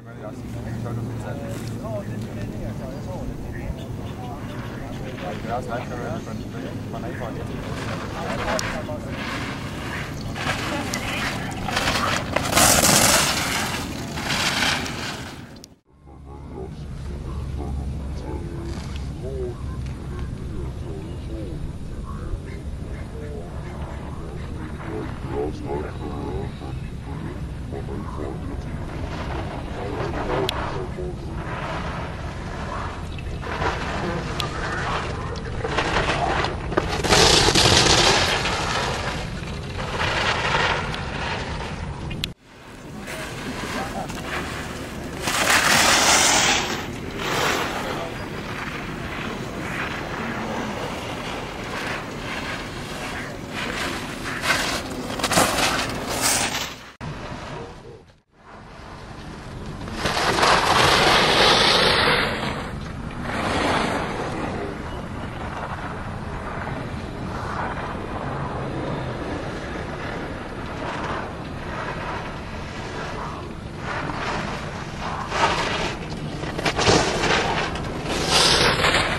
men jeg kørte på det. Det er også ret godt, man er ikke for det.